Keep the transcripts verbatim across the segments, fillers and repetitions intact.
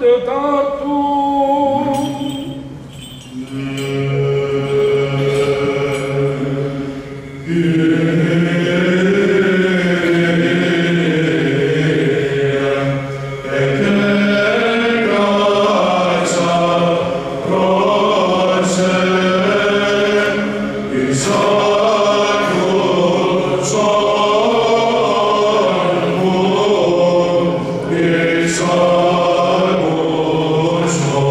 Salvus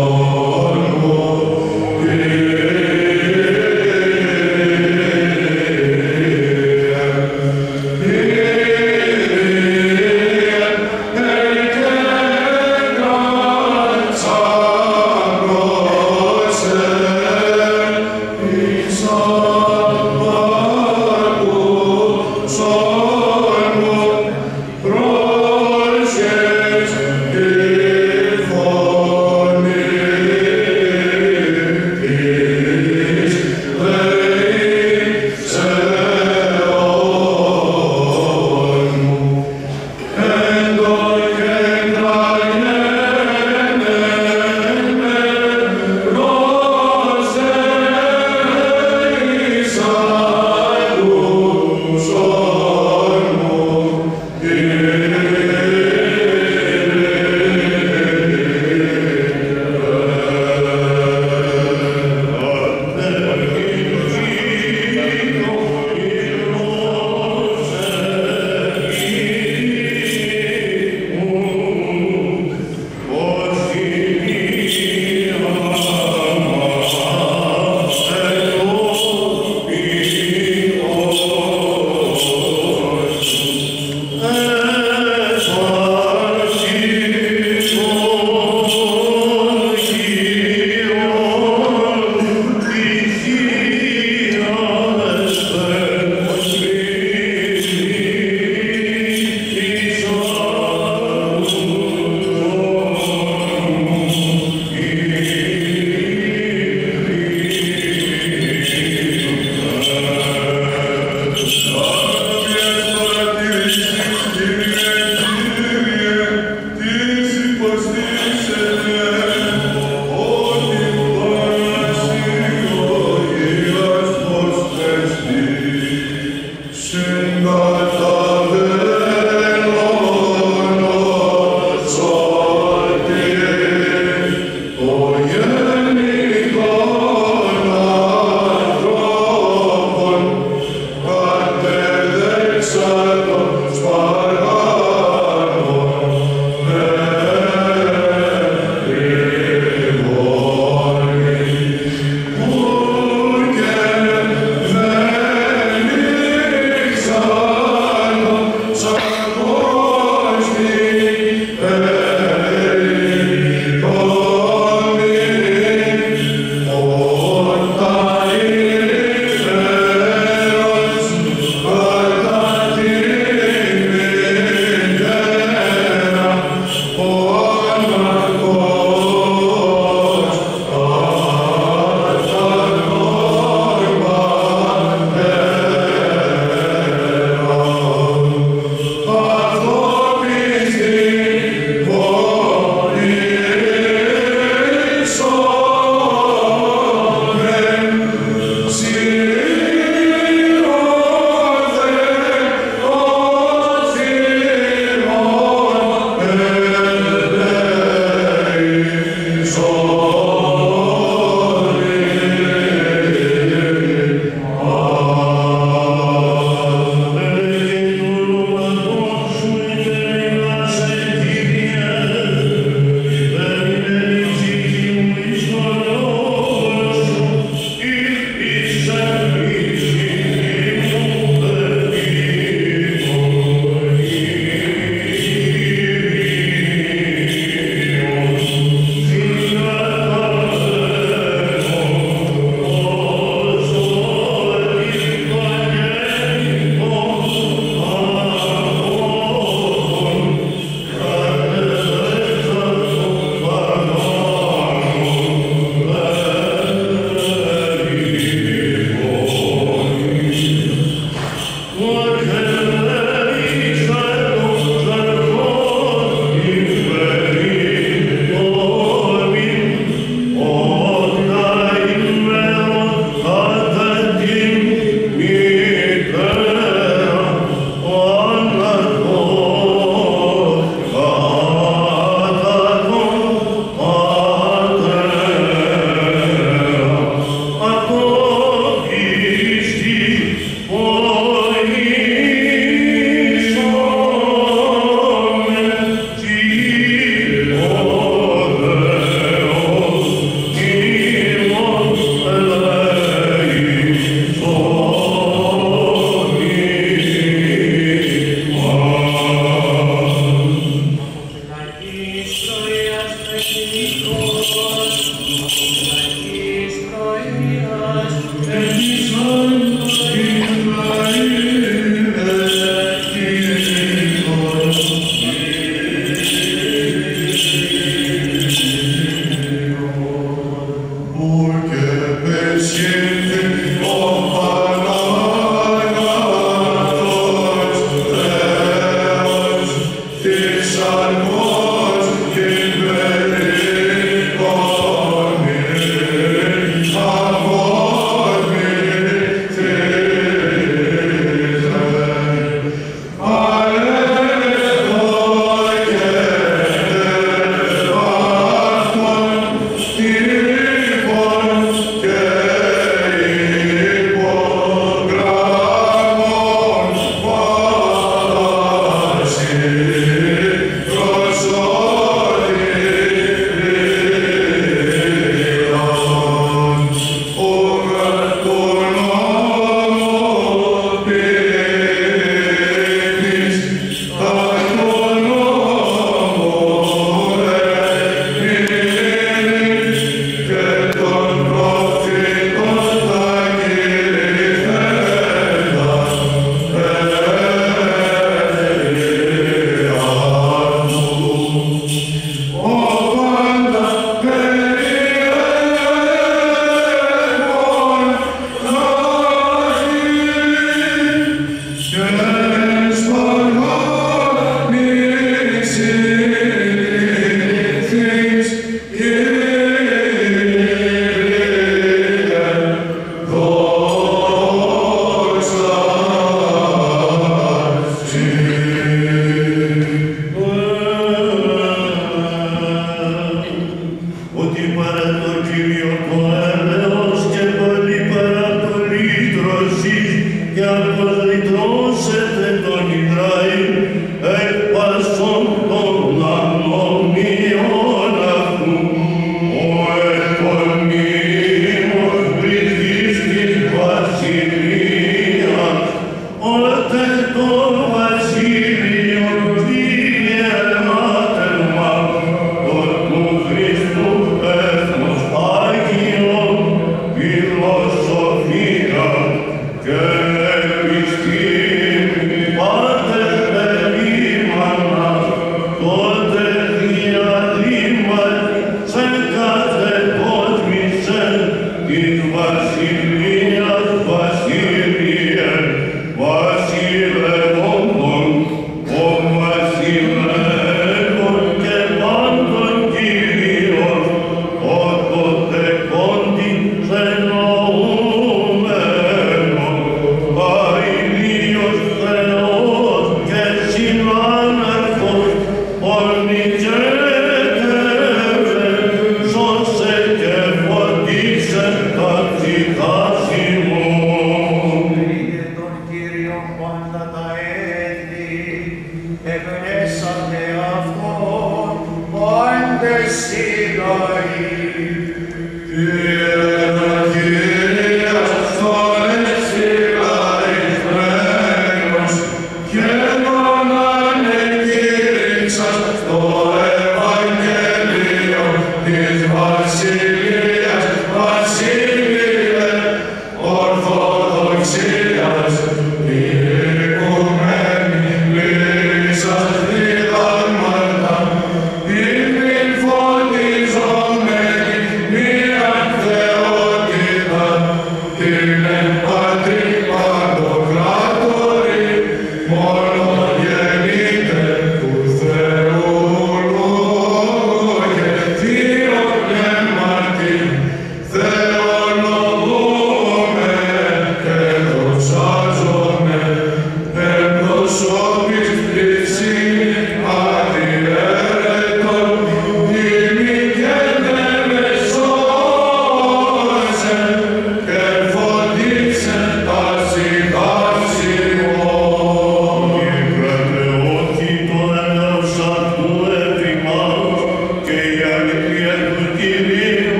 Amen.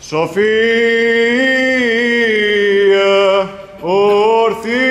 Σοφία ορθή.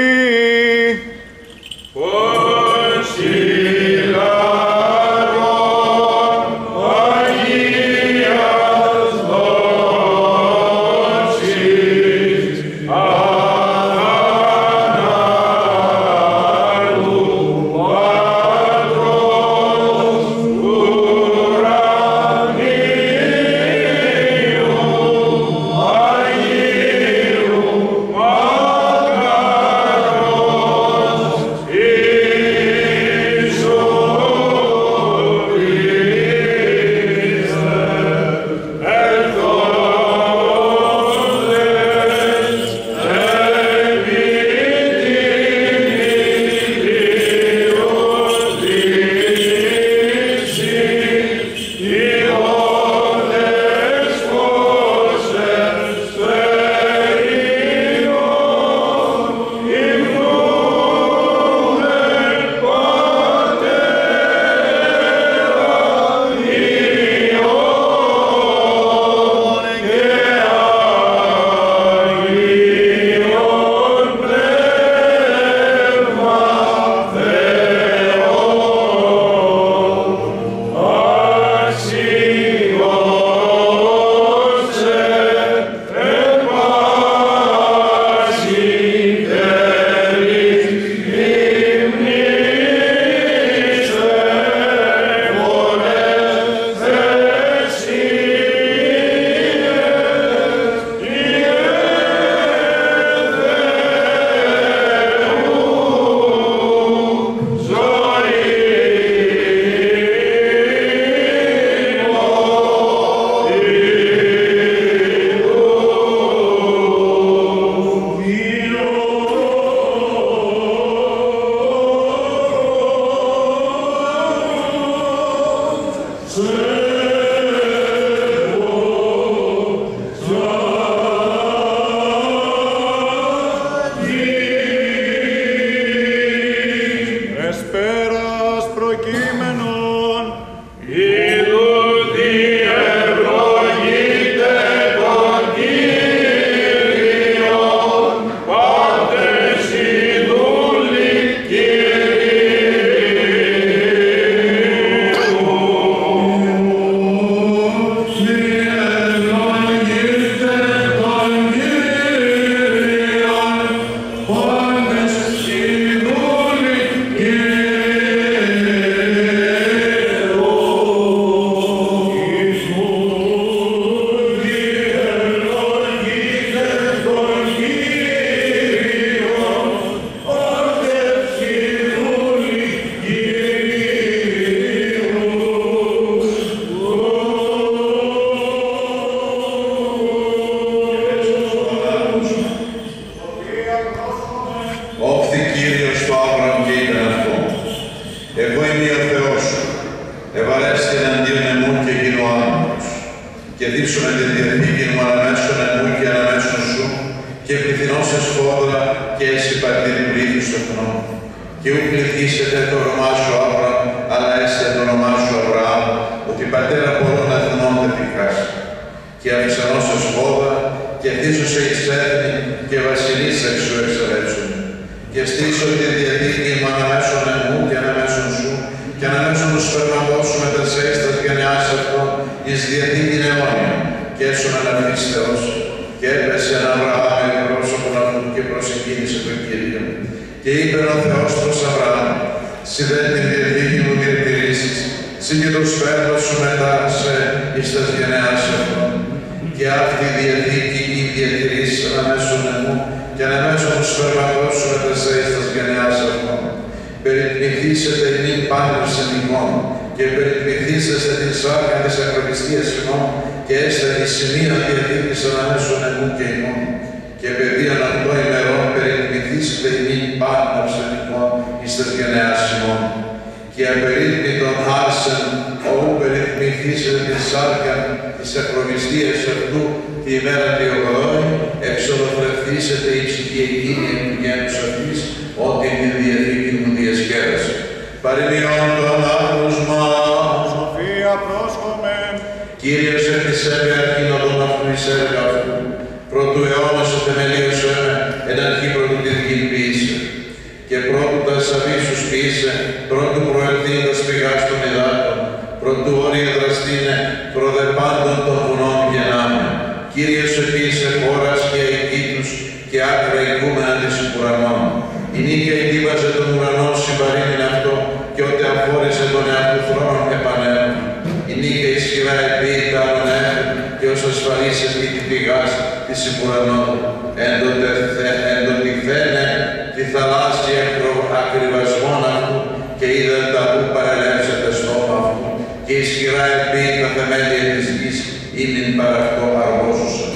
Κύριος έφτιασε με αρχήν οδόν αυτού εις έργα αυτού. Πρωτού αιώνας ο θεμελίωσε εν αρχή πρωτού τη γη ποιήσε. Και πρώτου τα σαβίσους ποιήσε, πρώτου προελθήν τα σπηγάς των υδάτων, πρωτού όρια δραστήνε, προδεπάντων των βουνών γεννάμε. Κύριε σου ποιήσε χώρας και αικήτους και άκρα οικούμενα της ουρανών. Η νύχια ετοίμαζε τον ουρανό συμπαρήνην αυτό, και ότε αφόρησε τον εαυτού θρόνων επανέλθει. Η νύχια ισχυρά επίη τα άλλων έθνη, και ως ασφαλής επί τη πηγάς της ουρανών. Έντοτε θένε τη θαλάσσια ακριβασμόν αυτού, και είδαν τα που παρελεύσετε στόμα αυτού, και ισχυρά επίη τα θεμέλια της γης, ήμην παρ' αυτό αργόσουσα.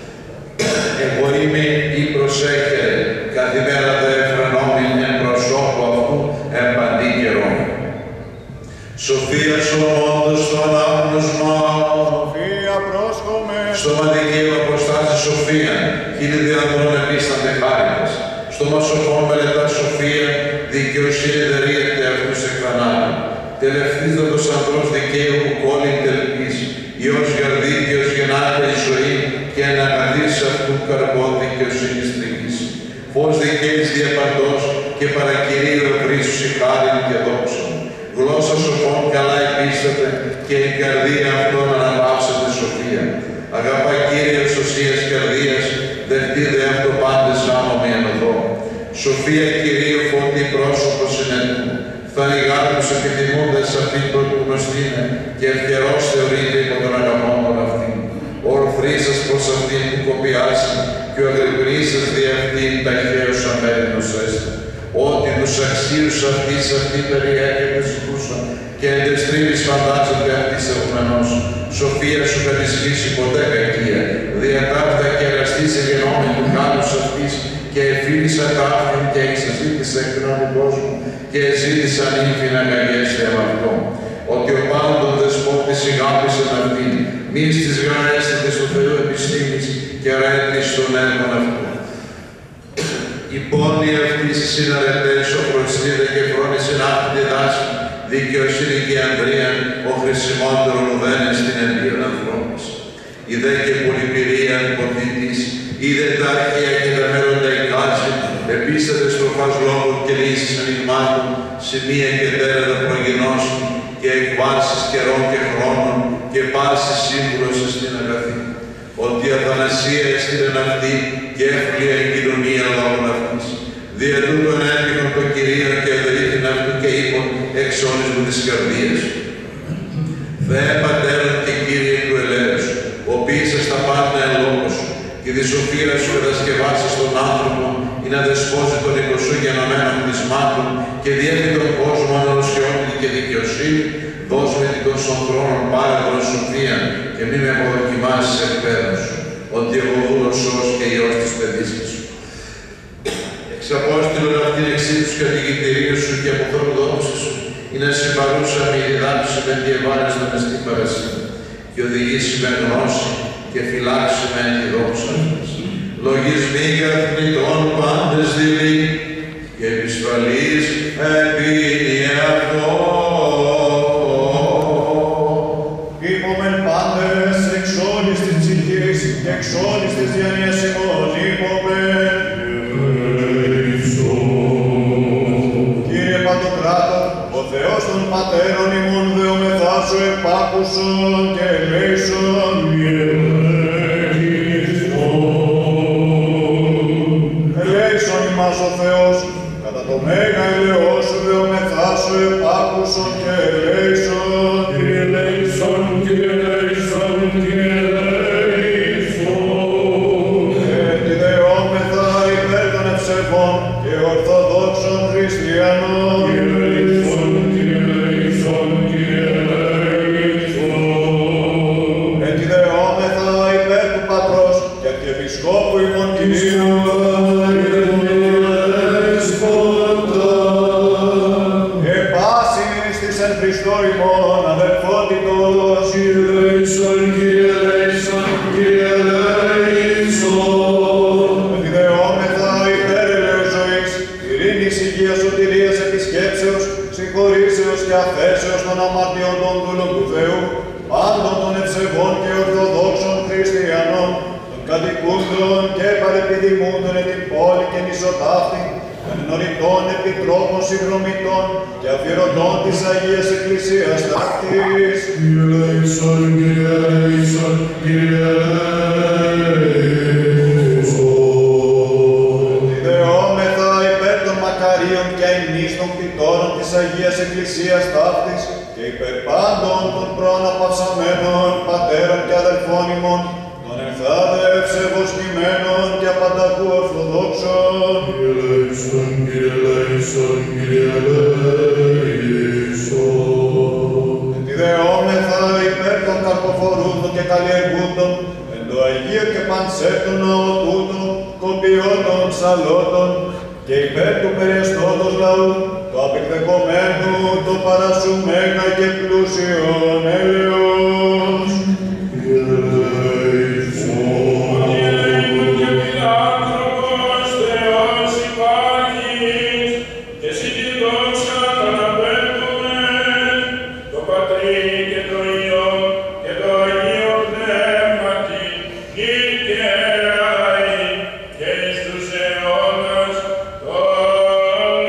Εγώ είμαι η προσέχε, καθημέρα δε εφρενόμην εν προσώπου αυτού, εν παντή καιρό. Σοφία σου όντως το ανάγνωσμα, Σοφία πρόσχομαι, στοματική αποστάση σοφία, χίλιοι δυνατόν επίστανται χάριτας. Στόμα σοφών μελετά σοφία, δικαιοσύνη δερείεται αυτούς εκφανάται. Τελευταίδωτος ανδρός δικαίου που κόλλην τελπής, Υιός γαρδίκαιος γεννάται η ζωή, και εν αγαθής αυτού καρπό δικαιοσύνης τριγής. Φως δικαίης διαπαντός, και παρακυρίου ευρύσους η χάριν και δόξα. Γλώσσα σοφών καλά επίσταται, και η καρδία αυτών αναπαύσεται σοφία. Αγαπά Κύριε σωσίας καρδίας, δεχτεί δε αυτό πάντες άμομη εν οδό. Σοφία Κυρίου φωτή πρόσωπο συνετού, φθανηγάτους επιθυμούντας αυτήν πρώτου γνωστήνε, και ευκαιρός θεωρείται υπό τον αγαπώντων αυτήν. Ορθρίσας προς αυτήν που κοπιάσει, και ο αγρυπνήσας δι' αυτήν ταχαίος αμέρινος έστε. Ότι τους αξίους αυτής αυτή περιέχεται ζητούσαν, και εντεστρίνης φαντάζεται αυτής ευγνανός. Σοφία σου κατησχύσει ποτέ κακία, διατάφτα και αγαστής εγενόμεν του κάλους αυτής, και εφίλησα ταύτην και εξαζήτησα εκ του κόσμου, και εζήτησα νύμφιν αγαγέστε με αυτό. Ότι ο πάντων δεσπότης ηγάπησεν αυτήν, μη στις γραέστητες του Θεού επιστήμης, και ρέτης των έργων αυτού. Η πόνη αυτής η συναρετές, ο προστίδε και φρόνησεν άφηντη δάση, δικαιοσύνη και ανδρίαν, ο χρησιμότερον ουδένε στην εμπείρον ανθρώπης. Η δε και πολυπηρίαν ποτήτης, είδε τα αρχαία και τα μέροντα εικάση, επίσταται στροφάς λόγων και λύσεις ενηγμάτων, σημεία και τέρατα προγινώσουν, και εκβάσεις καιρών και χρόνων, και πάσης σύμβουλος στην αγαθή. Ότι η αθανασία έστειλεν αυτή, και εύκολια η κοινωνία λόγων αυτής. Δια τούτον έτυχον το Κυρίον και εδρύθην αυτού και είπον εξώνισμου της καρδίας. Θεέ Πατέρων και Κύριε του ελέους, ο ποιήσας τα πάντα εν λόγω σου, και τη σοφία σου κατασκευάσεις τον άνθρωπο, ή να δεσπόζει τον εικοσού γενομένων κτισμάτων, και διέφει τον κόσμο αναλωσιότητα και δικαιοσύνη, δώσ' με την των σοφρόνων πάρεδρον σοφία, και μη με αποδοκιμάσεις εκ πέραν σου, ότι εγώ δούλος σως και Υιός της παιδίσκης σου. Εξαπόστηλον αυτήν εξή τους κατηγητηρίους σου και από τον δόξη σου, ή να συμπαρούσα με διδάψη με τη ευάρεστον εστί παρασία, και οδηγήσει με γνώση, και φυλάξει με τη δόξα μας. Λογισμοί καθνητών πάντες δειλοί, και επισφαλείς επίνει αυτό. Είπομεν πάντες εξ όλης της ψυχής, και εξ όλης της διανοίας ημών, είπομεν. Κύριε Παντοκράτορ, ο Θεός των Πατέρων ημών δεομεθά σου επάκουσον και ελέησον. Ελέησον ημάς ο Θεός, κατά το μέγα ελαιό σου δεομεθά σου επάκουσον και ελέησον. Κύριε ελέησον, Κύριε ελέησον, Κύριε ελέησον. Έτσι δεόμεθα υπέρ των ευσεβών και ορθοδόξων χριστιανών. Κύριε ελέησον, Κύριε ελέησον, Κύριε ελέησον. Έτσι δεόμεθα υπέρ του Πατρός και Αρχιεπισκόπου ημών Κυρίου. Επάσης της εν Χριστώ ημών αδελφότητος. Κύριε ελέησον, Κύριε ελέησον, Κύριε ελέησον. Επιδεόμεθα υπέρ ελέους ζωής, ειρήνης, υγείας, σωτηρίας, επισκέψεως, συγχωρήσεως και αφέσεως των αμαρτιών των δούλων του Θεού, πάντων των ευσεβών και ορθοδόξων χριστιανών, κατοικούντων και παρεπιδημούντων εν την πόλη και νησοτάφτη, των ενωρητών επιτρόπων συνδρομητών και αφιερωτών της Αγίας Εκκλησίας ταύτης. Κύριε ελέησον, Κύριε ελέησον, Κύριε ελέησον. Διδεόμεθα υπέρ των μακαρίων και αημνής των κτητόρων της Αγίας Εκκλησίας ταύτης και υπέρ πάντων των προαναπαυσαμένων πατέρων και αδελφών ημών, των ενθάδε ευσεβοσκημένων και απανταχού ορθοδόξων. Κύριε ελέησον, Κύριε ελέησον, Κύριε ελέησον. Διδεόμεθα υπέρ των καρποφορούντων και καλλιεργούντων, εν το Αγίο και πανσέτων ναοτούτων, κομπιώτων ψαλώτων, και υπέρ του περιεστώτος λαού, το απεκδεκομένου, το παρασού μέγα και πλούσιον έλεος. Κύριε ελέησον. και φιλάνθρωπος Θεός υπάρχεις, και εσύ τη δόξα καταπέμπουμε, το Πατρί και το Υιό και το Αγίο Πνεύματι, νικαίαι και εις τους αιώνας των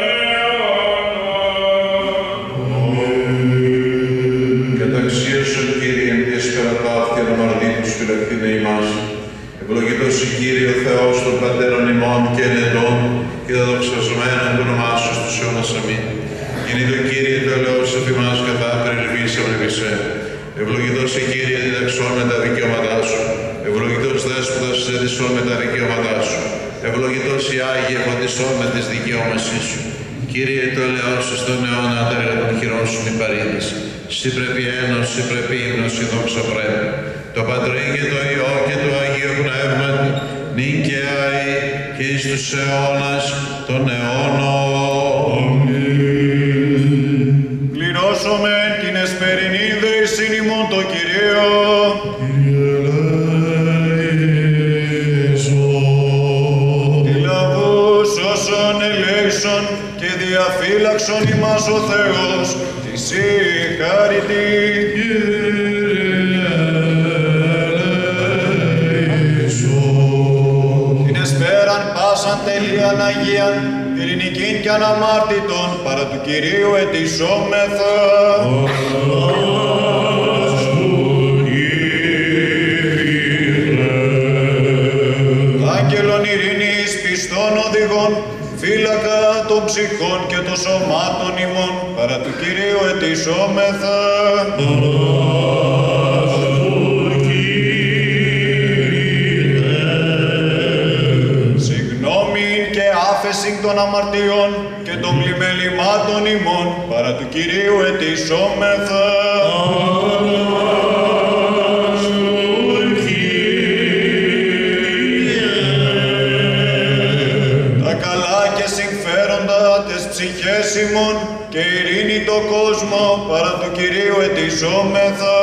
αιώνων. Καταξίωσον, Κύριε, εν τη εσπερατάφτη αναμαρτήτους φυλακτήνε ημάς. Ευλογητός η Κύριε ο Θεός των Πατέρων ημών και ενετών και δεδοξασμένων το όνομά σου στους αιώνας αμήν. Γεννήτω το Κύριε το ελαιός εφ' ημάς καθά περιλυβήσαμε λυπησέ. Ευλογητός η Κύριε διδαξών με τα δικαιώματά σου. Ευλογητός Δέσποτας ζητησών με τα δικαιώματά σου. Ευλογητός η Άγιε φωτισών με τις δικαιώμασή σου. Κύριε το ελαιός στον αιώνα τα έργα των χειρών σου μη παρήδεις. Συ πρέπει ένος, συ πρέπει ύμνος, η δόξα πρέπει. Το Πατρί και το Υιό και το Αγίο Πνεύματι, νυν και αεί και εις τους αιώνας των αιώνων. Πληρώσουμε την εσπερινή δεησιν ημών το Κυρίο. Κύριε ελέησον. Τη λαβούς όσων ελέησον και διαφύλαξον ημάς ο Θεός, τη σύ χάρητη. Την εσπέραν πάσαν τελείαν Αγίαν, ειρηνικήν και αναμάρτητον, παρά του Κυρίου ετισόμεθα. Άγγελον ειρήνης πιστών οδηγών, φύλακα των ψυχών και των σωμάτων ημών, παρά του Κυρίου ετισόμεθα. Συγγνώμην και άφεσιν των αμαρτιών και των πλημελημάτων ημών, παρά του Κυρίου ετισόμεθα. Τα καλά και συμφέροντα τες ψυχές ημών και ειρήνη το κόσμο, παρά του Κυρίου ετισόμεθα.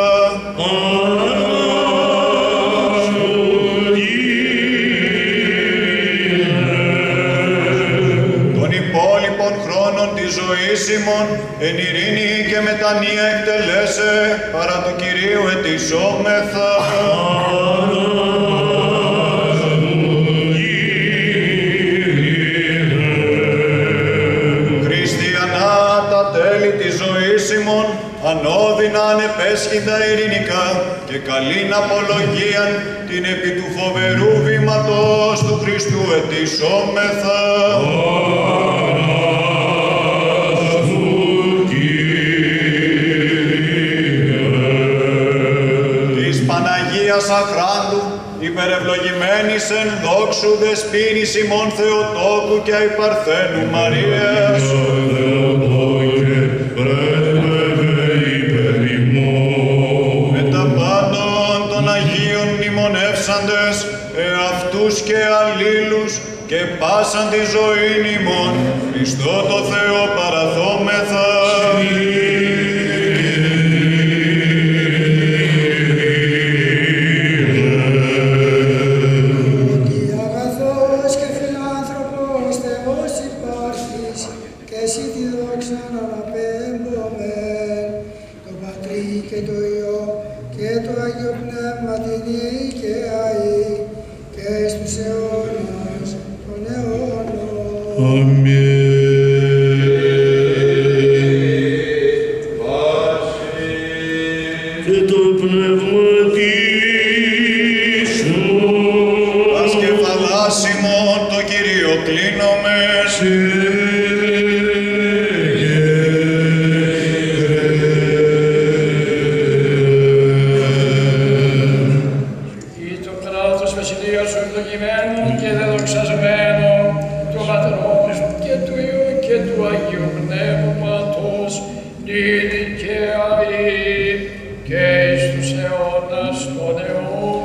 Των υπόλοιπων χρόνων της ζωής ημών εν ειρήνη και μετανία εκτελέσε, παρά του Κυρίου ετισόμεθα. Χριστιανά τα τέλη της ζωής ημών, ανώδυνα ανεπέσχυντα ειρηνικά και καλήν απολογίαν την επί του φοβερού βήματος του Χριστού ετισόμεθα. Της Παναγίας Αχράντου, υπερευλογημένης εν δόξου δεσποίνης ημών Θεοτόκου και αϊπαρθένου Μαρίας, με τα πάντων των Αγίων μνημονεύσαντες, εαυτούς και αλλήλους και πάσαν τη ζωήν ημών, Χριστό το Θεό παραθόμεθα. Αγαθός και φιλάνθρωπος Θεός υπάρχεις, και εσύ τη δόξα να αναπέμπομεν, το Πατρί και το Υιό και το Άγιο Πνεύμα την νικαίαη, και Και το πνεύμα σου Ας κεφαλάσιμον το Κύριο κλείνομεν. Ή το κράτος βασιλείας σου ευλογημένων και δεδοξασμένων του Πατρός και του Υιού και του Αγίου Πνεύματος νύν και αεί και εις τους αιώνας των αιώνων.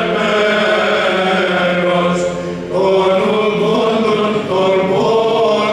Ορμών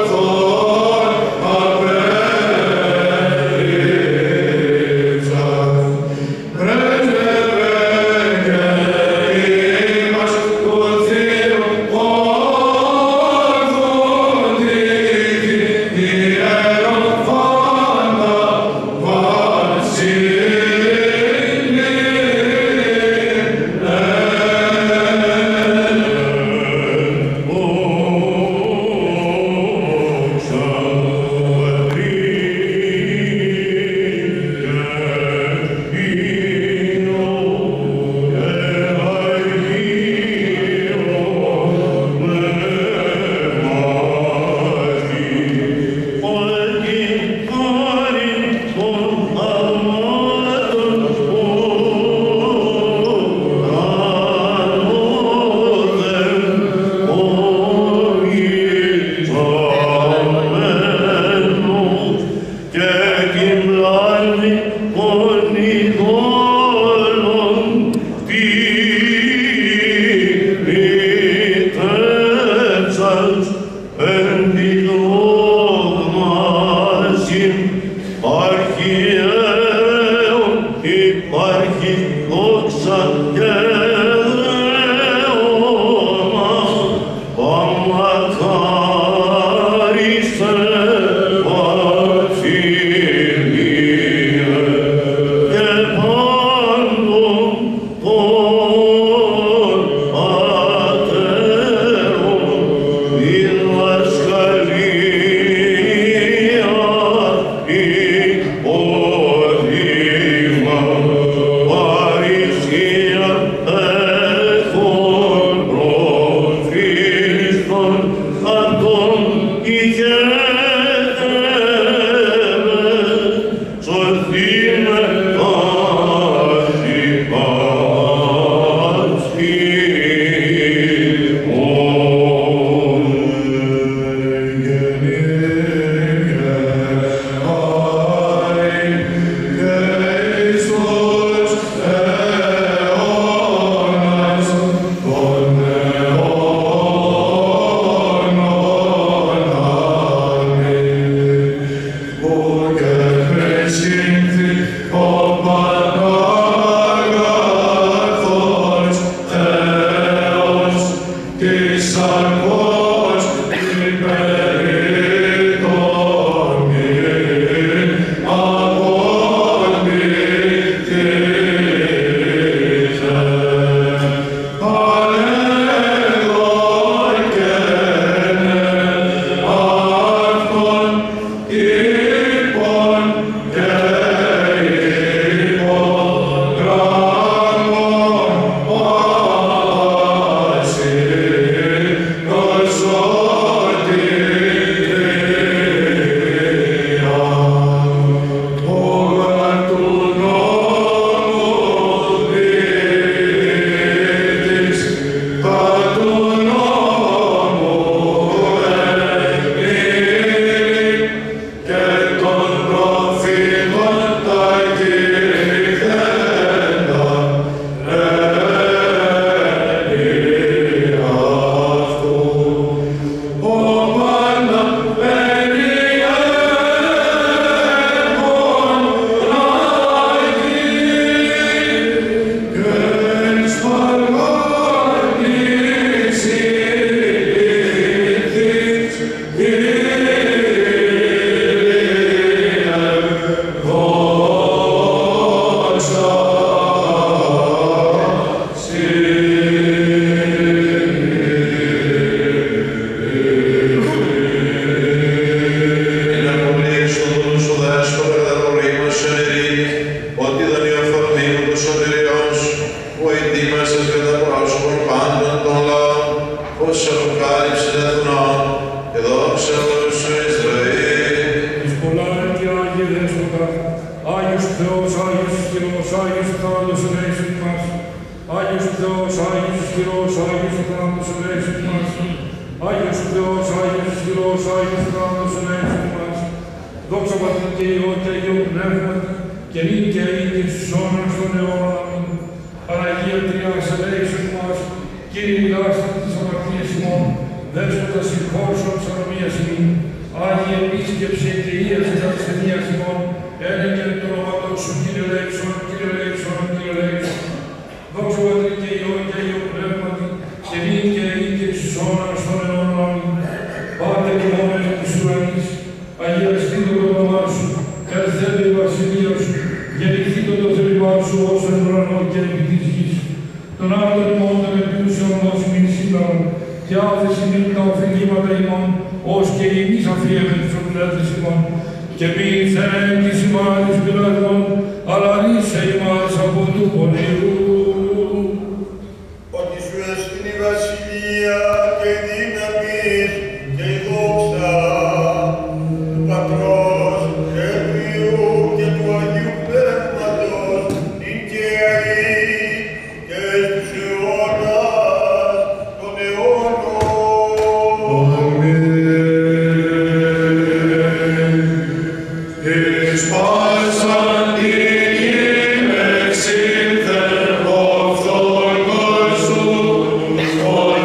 Oh,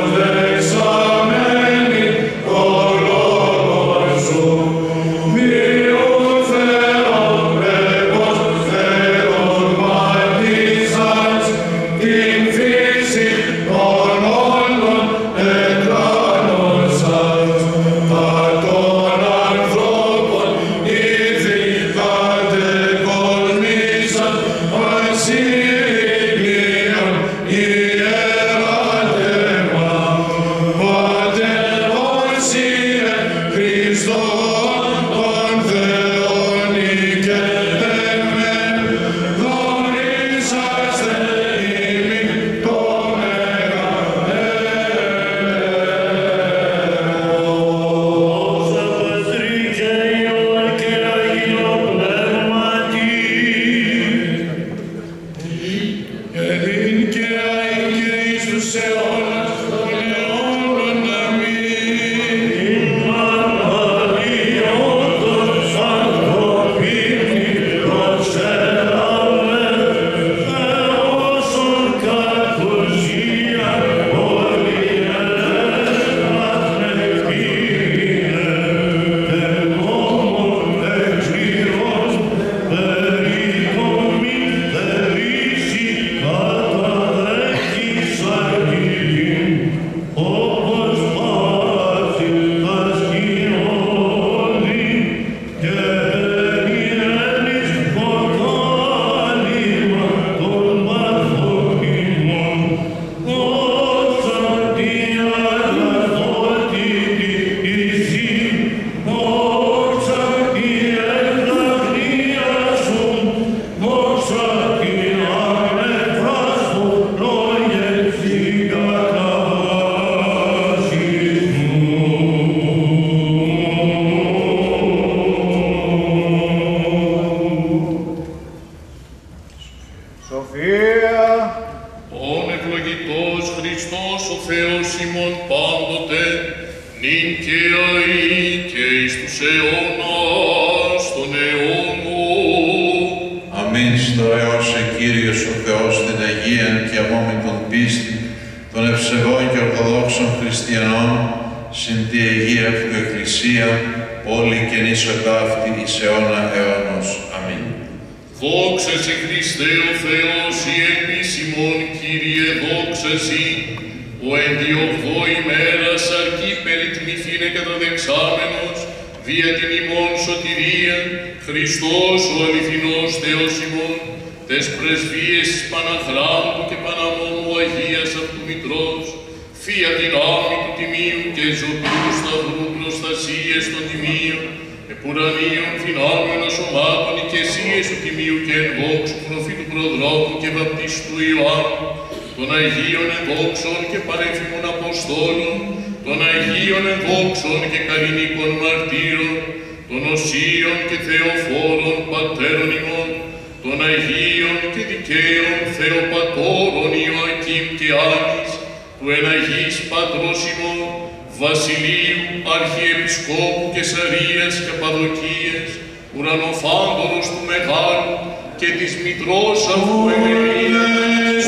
τους αιώνας των αιώνων. Αμήν στο έωσε Κύριος ο Θεός την Αγίαν και αμόμητον πίστη των ευσεβών και ορθοδόξων χριστιανών συν τη Αγία αυτού Εκκλησία, πόλη και νήσωτα αυτή εις αιώνα αιώνος. Αμήν. Δόξα σε Χριστέ ο Θεός, η επίσημον Κύριε δόξα σοι, ο εν διοχθώ ημέρας αρκεί περιτμηθήνε καταδεξάμενος, δια την ημών σωτηρία, Χριστός ο αληθινός Θεός ημών, τες πρεσβείες της Παναχράντου και Παναμόνου Αγίας αυτού Μητρός, Θεία δυνάμει του Τιμίου και ζωτού σταυρού προστασίες των Τιμίων, επουρανίων δυνάμεων ασωμάτων οικεσίες του Τιμίου και εν δόξου προφήτου προδρόμου και βαπτιστού Ιωάννου, των Αγίων ενδόξων και πανέφημων Αποστόλων, των Αγίων ενδόξων και καλλινικών μαρτύρων, των Οσίων και Θεοφόρων Πατέρων ημών, των Αγίων και δικαίων Θεοπατώρων Ιωακήμ και Άννης, του εν Αγής Πατρός ημών, Βασιλείου, Αρχιεπισκόπου Καισαρίας Καπαδοκίας, ουρανοφάντορος του Μεγάλου και της Μητρός αυτού Ευελίας,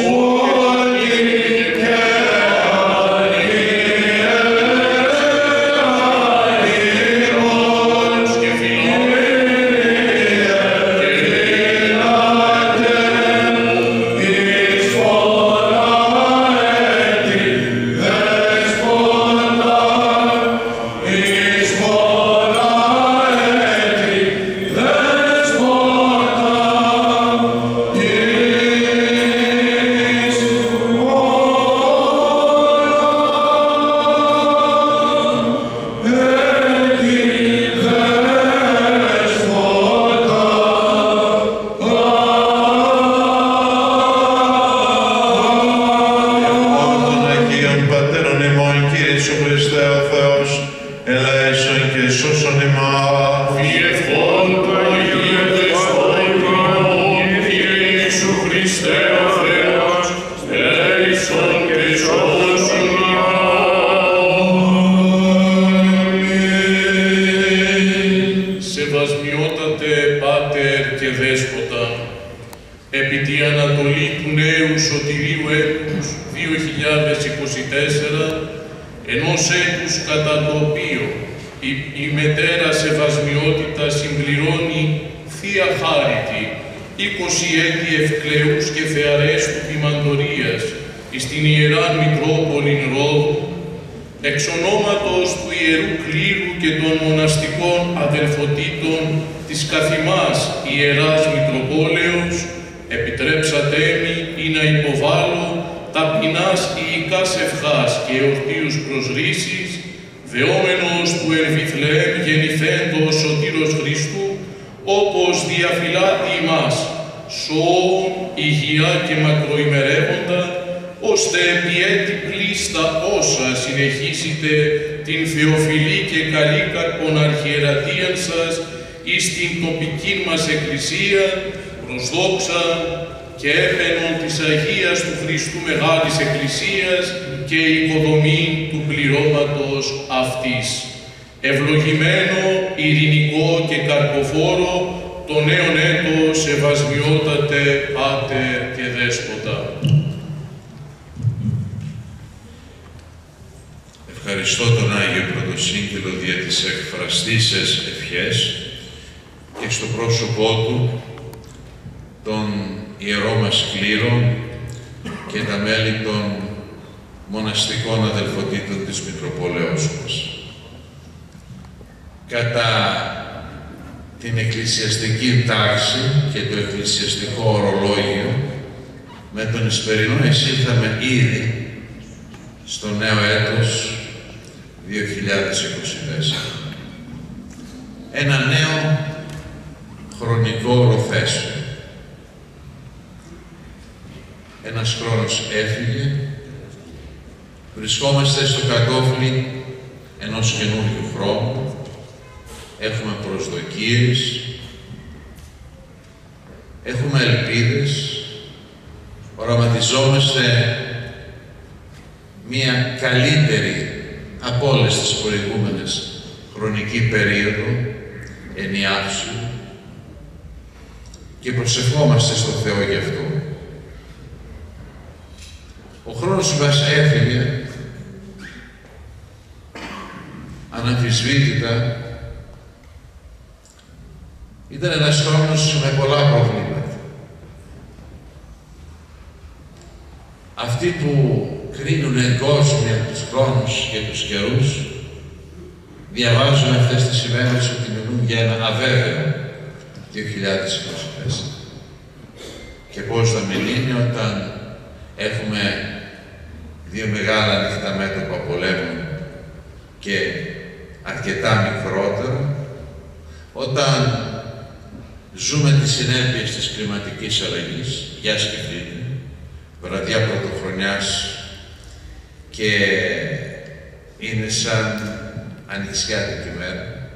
Ευχαριστώ τον Άγιο Πρωτοσύγγελο δια τις εκφραστήσεις ευχές και στο πρόσωπό του τον ιερό μας κλήρο και τα μέλη των μοναστικών αδελφοτήτων της Μητροπόλεως μας. Κατά την εκκλησιαστική τάξη και το εκκλησιαστικό ορολόγιο, με τον Εσπερινό εισήλθαμε ήδη στο νέο έτος δύο χιλιάδες είκοσι τέσσερα. Ένα νέο χρονικό οροφέσιο. Ένας χρόνος έφυγε, βρισκόμαστε στο κατόφλι ενός καινούριου χρόνου, έχουμε προσδοκίες, έχουμε ελπίδες, οραματιζόμαστε μία καλύτερη από όλες τις προηγούμενες χρονική περίοδο ενιάυσεων και προσευχόμαστε στο Θεό γι' αυτό. Ο χρόνος μας έφυγε αναμφισβήτητα. Ήταν ένας χρόνος με πολλά προβλήματα. Αυτοί που κρίνουν εγκόσμια τους χρόνους και τους καιρούς διαβάζουν αυτές τις ημέρες ότι μιλούν για ένα αβέβαιο δύο χιλιάδες είκοσι τέσσερα. Και πώς θα μιλήνει όταν έχουμε δύο μεγάλα ανοιχτά μέτωπα πολέμου και αρκετά μικρότερο, όταν ζούμε τις συνέπειες της κλιματικής αλλαγής, για σκεφτείτε, βραδιά πρωτοχρονιάς και είναι σαν ανοιξιάτικη μέρα,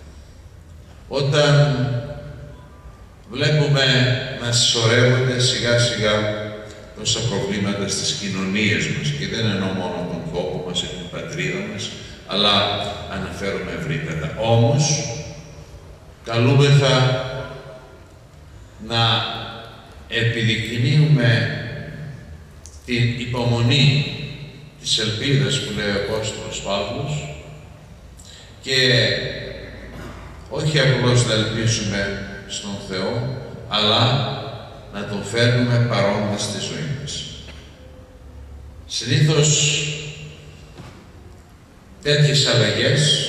όταν βλέπουμε να συσσωρεύονται σιγά σιγά τόσα προβλήματα στις κοινωνίες μας, και δεν εννοώ μόνο τον τόπο μας ή την πατρίδα μας, αλλά αναφέρομαι ευρύτερα. Όμως, καλούμεθα να επιδεικνύουμε την υπομονή της ελπίδας που λέει ο Απόστολος Παύλος και όχι απλώς να ελπίσουμε στον Θεό, αλλά να τον φέρνουμε παρόντα στη ζωή μας. Συνήθως τέτοιες αλλαγές,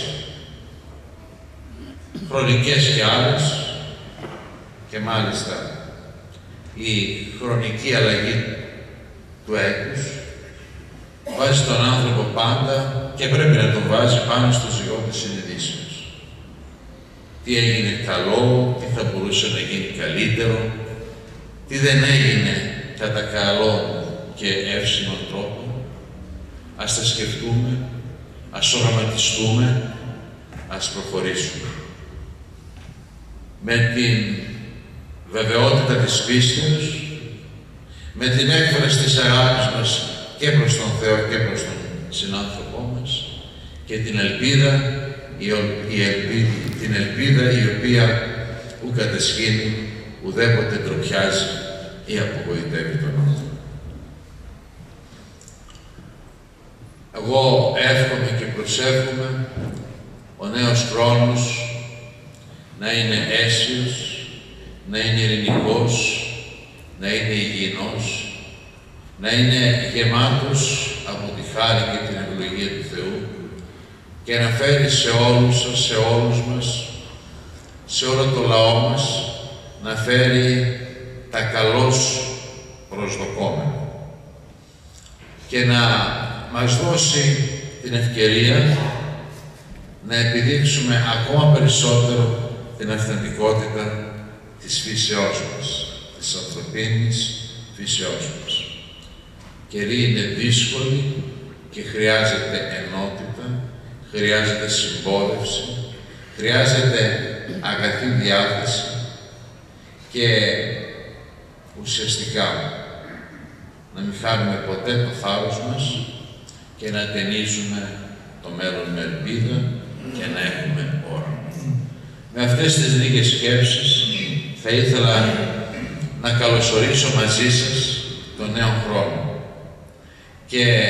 χρονικές και άλλες, και μάλιστα η χρονική αλλαγή του έτους βάζει τον άνθρωπο πάντα και πρέπει να τον βάζει πάνω στο ζυγό της συνειδήσεως. Τι έγινε καλό, τι θα μπορούσε να γίνει καλύτερο, τι δεν έγινε κατά καλό και εύσημο τρόπο. Ας τα σκεφτούμε, ας οραματιστούμε, ας προχωρήσουμε. Με την βεβαιότητα της πίστεως, με την έκφραση της αγάπης μας και προς τον Θεό και προς τον συνάνθρωπό μας και την ελπίδα, η, η ελπίδα, την ελπίδα η οποία ου κατεσχύνει, ουδέποτε ντροπιάζει ή απογοητεύει τον άνθρωπο. Εγώ εύχομαι και προσεύχομαι ο νέος χρόνος να είναι αίσιος, να είναι ειρηνικός, να είναι υγιεινός, να είναι γεμάτος από τη χάρη και την ευλογία του Θεού και να φέρει σε όλους σας, σε όλους μας, σε όλο το λαό μας, να φέρει τα καλώς προσδοκόμενα και να μας δώσει την ευκαιρία να επιδείξουμε ακόμα περισσότερο την αυθεντικότητα της φύσεώς μας, της ανθρωπίνης φύσεώς μας. Καιροί είναι δύσκολοι και χρειάζεται ενότητα, χρειάζεται συμπόδευση, χρειάζεται αγαθή διάθεση και ουσιαστικά να μην χάνουμε ποτέ το θάρρος μας και να ταινίζουμε το μέλλον με ελπίδα και να έχουμε όραμα. Με αυτές τις λίγες σκέψεις θα ήθελα να καλωσορίσω μαζί σας τον νέο χρόνο και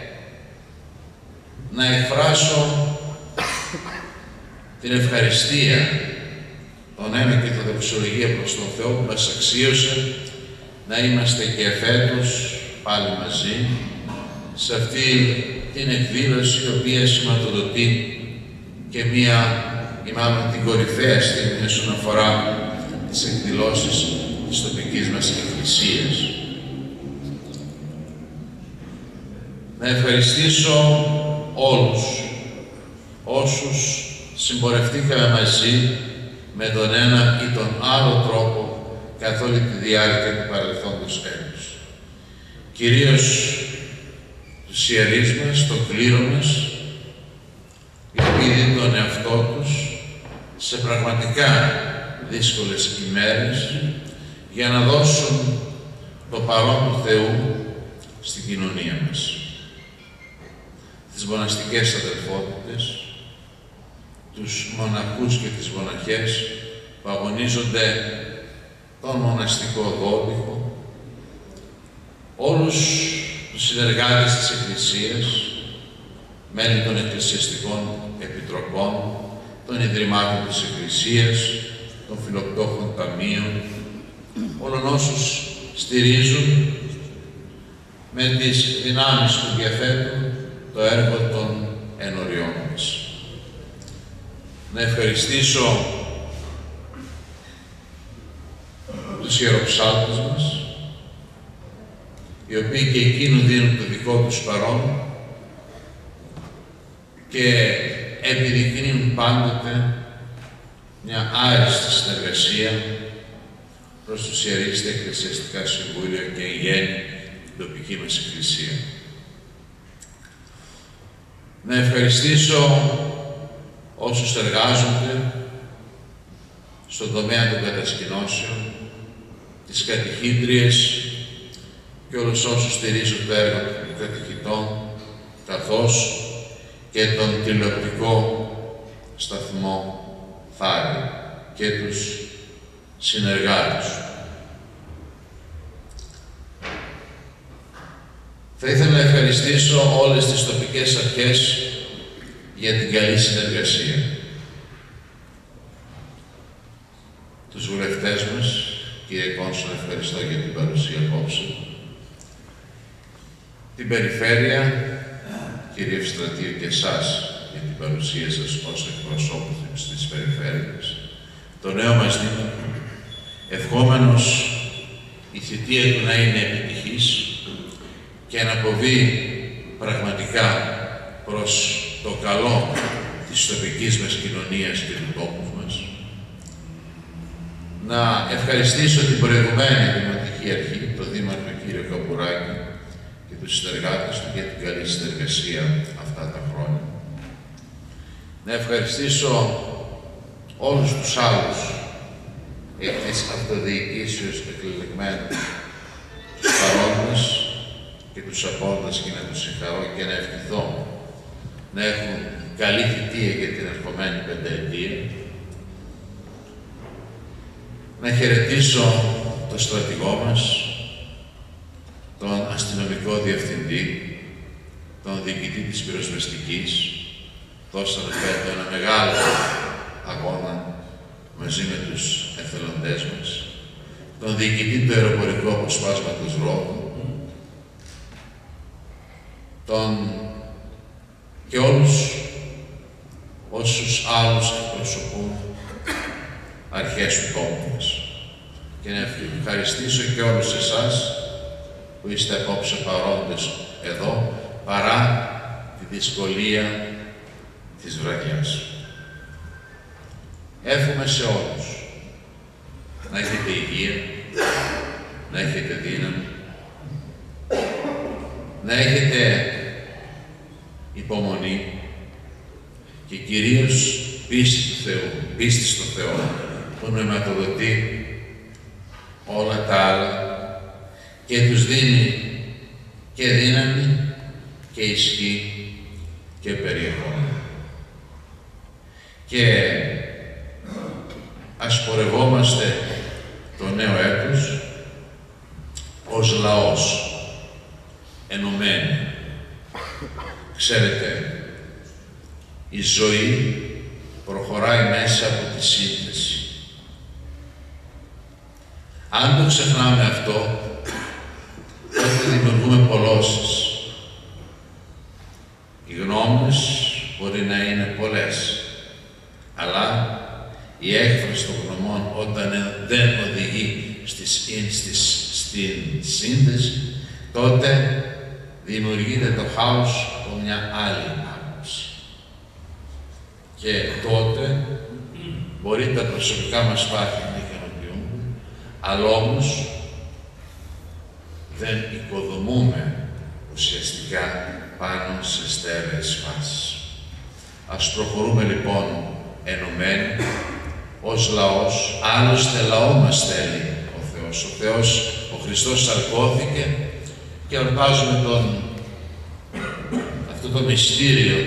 να εκφράσω την ευχαριστία, τον ένα και την δοξολογία προς τον Θεό που μας αξίωσε να είμαστε και φέτος πάλι μαζί σε αυτή την εκδήλωση η οποία σηματοδοτεί και μία ή μάλλον την κορυφαία στιγμή όσον αφορά τις εκδηλώσεις της τοπικής μας εκκλησίας. Να ευχαριστήσω όλους όσους συμπορευτήκαμε μαζί με τον ένα ή τον άλλο τρόπο καθ' όλη τη διάρκεια του παρελθόντος έτους. Κυρίως τους ιερείς μας, το κλήρο μας, οι οποίοι δίνουν τον εαυτό τους σε πραγματικά δύσκολες ημέρες για να δώσουν το παρόν του Θεού στην κοινωνία μας. Τις μοναστικές αδελφότητες, τους μοναχούς και τις μοναχές που αγωνίζονται τον μοναστικό δόλυχο, όλους τους συνεργάτες της Εκκλησίας, μέλη των εκκλησιαστικών επιτροπών, των Ιδρυμάτων της Εκκλησίας, των Φιλοπτώχων Ταμείων, όλων όσους στηρίζουν με τις δυνάμεις που διαθέτουν το έργο των ενωριών μας. Να ευχαριστήσω τους ιεροψάλτες μας, οι οποίοι και εκείνοι δίνουν το δικό τους παρόν και επιδεικνύουν πάντοτε μια άριστη συνεργασία προς τους ιερείς, τα εκκλησιαστικά συμβούλια και η γέννη την τοπική μας εκκλησία. Να ευχαριστήσω όσους εργάζονται στον τομέα των κατασκηνώσεων, τις κατηχήτριες και όλους όσους στηρίζουν το έργο των κατηχητών, καθώς και τον τηλεοπτικό σταθμό Θάρη και τους συνεργάτες. Θα ήθελα να ευχαριστήσω όλες τις τοπικές αρχές για την καλή συνεργασία. Τους βουλευτές μας, κύριε Κόνσουλ, ευχαριστώ για την παρουσία απόψε. Την Περιφέρεια, κύριε Ευστρατείου, και εσάς για την παρουσία σας ως εκπροσώπους της Περιφέρειας. Το νέο μας δήμαρχο, ευχόμενος η θητεία του να είναι επιτυχής και να αποβεί πραγματικά προς το καλό της τοπικής μας κοινωνίας και του τόπου μας. Να ευχαριστήσω την προηγουμένη Δημοτική Αρχή, τον Δήμαρχο κύριο Καπουράκη και τους συνεργάτες του για την καλή συνεργασία αυτά τα χρόνια. Να ευχαριστήσω όλους τους άλλους εκ της αυτοδιοικήσεως εκλεγμένους, τους παρόντες και τους απόντες, και να τους συγχαρώ και να ευχηθώ να έχουν καλή θητεία για την ερχομένη πενταετία. Να χαιρετήσω τον στρατηγό μας, τον αστυνομικό διευθυντή, τον διοικητή της πυροσβεστικής. Δώσαμε φέτο ένα μεγάλο αγώνα μαζί με τους εθελοντές μας, τον διοικητή του αεροπορικού αποσπάσματος Ρόδου, τον και όλους όσους άλλους εκπροσωπούν αρχές του τόπου μας. Και να ευχαριστήσω και όλους εσάς που είστε απόψε παρόντες εδώ, παρά τη δυσκολία της βραδιάς. Εύχομαι σε όλους να έχετε υγεία, να έχετε δύναμη, να έχετε υπομονή και κυρίως πίστη του Θεού, πίστη στο Θεό, που νοηματοδοτεί όλα τα άλλα και τους δίνει και δύναμη και ισχύ και περιεχόμενο. Και ας πορευόμαστε το νέο έτος ως λαός, ενωμένοι. Ξέρετε, η ζωή προχωράει μέσα από τη σύνθεση. Αν το ξεχνάμε αυτό, τότε δημιουργούμε πολλώσεις. Οι γνώμες μπορεί να είναι πολλές, αλλά η έκφραση των γνωμών όταν δεν οδηγεί στις, στις, στην σύνθεση, τότε δημιουργείται το χάος από μια άλλη άποψη. Και τότε μπορεί τα προσωπικά μας πάθη να ικανοποιούμε, αλλά όμως δεν οικοδομούμε ουσιαστικά πάνω σε στέρεες φάσεις. Ας προχωρούμε λοιπόν ενωμένοι ως λαός, άλλωστε λαό μας θέλει ο Θεός. Ο Θεός, ο Χριστός σαρκώθηκε και εορτάζουμε τον, αυτό το μυστήριο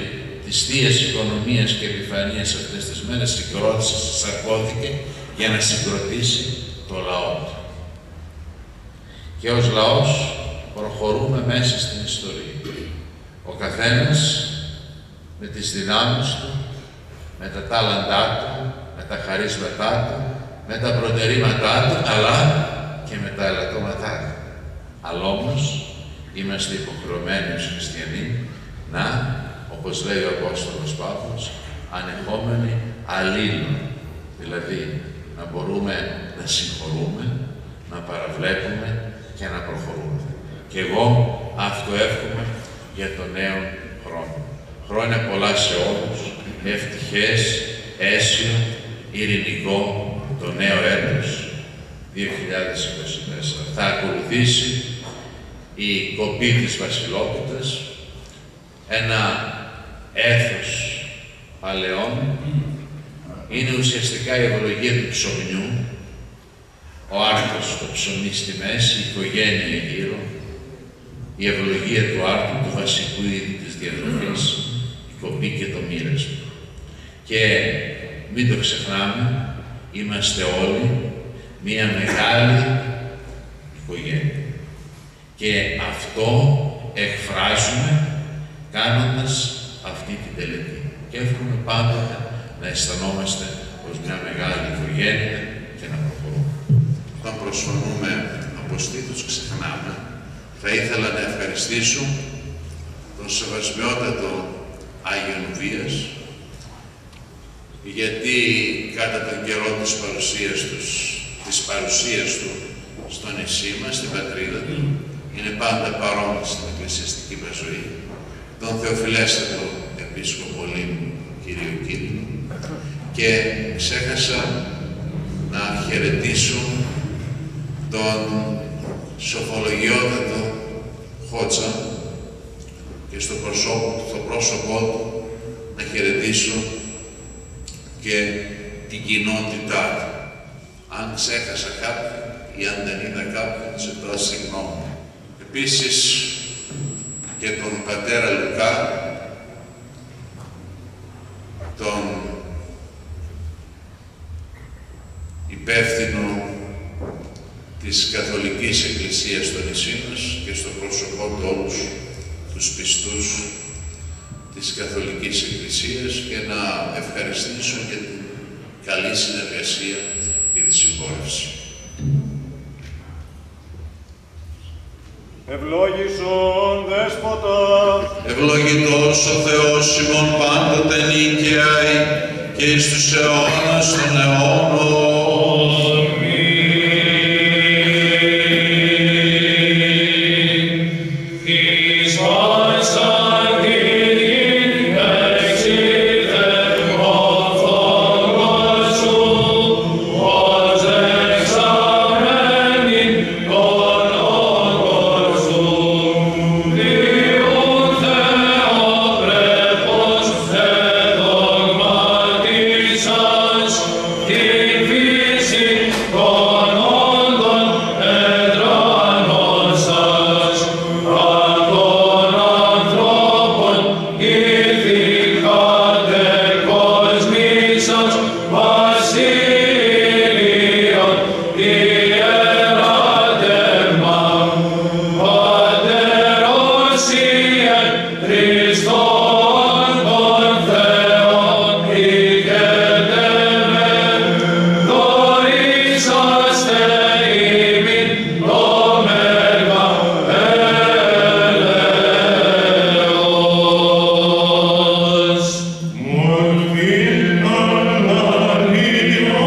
της Θείας Οικονομίας και Επιφανίας αυτές τις μέρες συγκρότησε, σαρκώθηκε για να συγκροτήσει το λαό του. Και ως λαός προχωρούμε μέσα στην ιστορία. Ο καθένας με τις δυνάμεις του, με τα τάλαντά του, με τα χαρίσματά του, με τα προτερήματά του, αλλά και με τα ελαττώματά του. Αλλά όμως είμαστε υποχρεωμένοι ως χριστιανοί να, όπως λέει ο Απόστολος Παύλος, ανεχόμενοι αλλήλων. Δηλαδή, να μπορούμε να συγχωρούμε, να παραβλέπουμε και να προχωρούμε. Και εγώ αυτό εύχομαι για το νέο χρόνο. Χρόνια πολλά σε όλους, ευτυχές, αίσιο, ειρηνικό, το νέο έτος δύο χιλιάδες είκοσι τέσσερα. Θα ακολουθήσει η κοπή της Βασιλόπιτας, ένα έθος παλαιών, είναι ουσιαστικά η ευλογία του ψωμιού, ο άρτος, το ψωμί στη μέση, η οικογένεια γύρω, η ευλογία του άρτου, του βασικού είδου της διατροφής, η κοπή και το μοίρασμα. Και μην το ξεχνάμε, είμαστε όλοι μία μεγάλη οικογένεια. Και αυτό εκφράζουμε κάνοντας αυτή την τελετή. Και εύχομαι πάντοτε να αισθανόμαστε ως μια μεγάλη οικογένεια και να προχωρούμε. Όταν προσφωνούμε αποστήτως ξεχνάμε, θα ήθελα να ευχαριστήσω τον Σεβασμιότατο Άγιον Βίας, γιατί κατά τον καιρό της παρουσίας, τους, της παρουσίας του στο νησί μας, στην πατρίδα του, είναι πάντα παρόν στην εκκλησιαστική μας ζωή, τον Θεοφιλέστατο Επίσκοπο Λίμνου, κύριο Κύριου, και ξέχασα να χαιρετήσω τον σοφολογιότατο Χότσα και στο πρόσωπο, στο πρόσωπό του να χαιρετήσω και την κοινότητά του. Αν ξέχασα κάποιον ή αν δεν είδα κάποιον, ζητώ συγγνώμη. Επίσης και τον πατέρα Λουκά, τον υπεύθυνο της Καθολικής Εκκλησίας στο νησί μας και στο πρόσωπό του όλους τους πιστούς της Καθολικής Εκκλησίας και να ευχαριστήσω για την καλή συνεργασία και τη συμπόρευση. Ευλόγησον Δέσποτα, ευλογητός ο Θεός ημών πάντοτε νίκαιαι και εις τους αιώνας των αιώνων. Mult vin,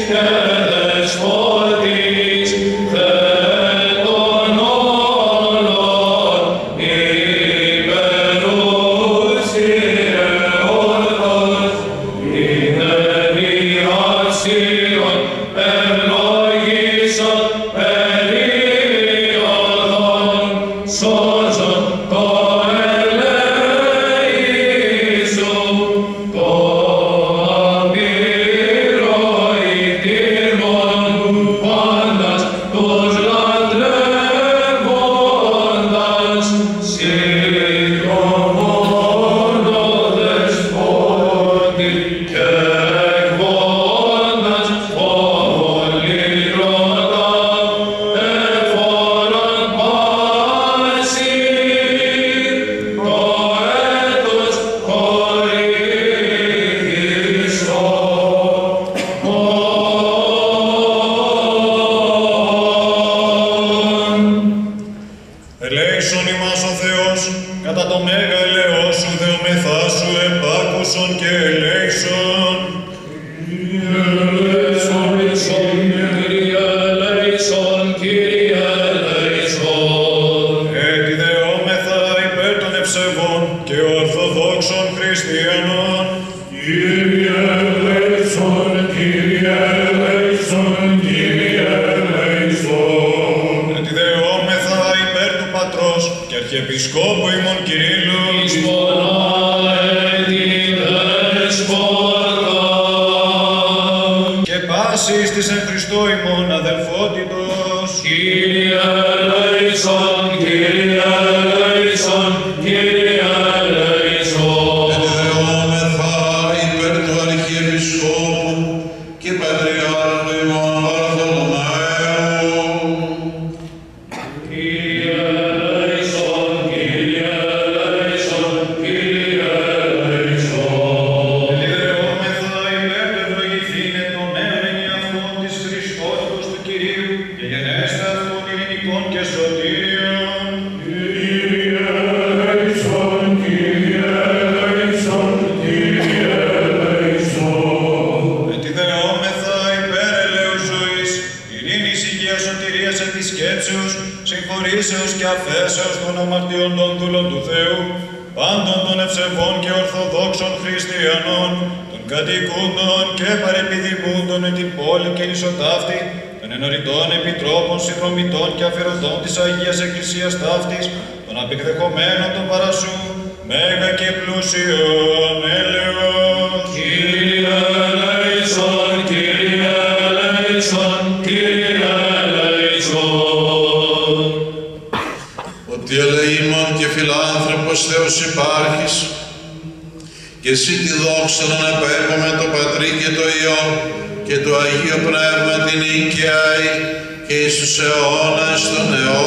Και εσύ τη δόξα να αναπέμπουμε το Πατρί και το Υιό και το Αγίο Πνεύμα την οικιαή και εις τους αιώνας των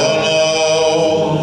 αιώνων.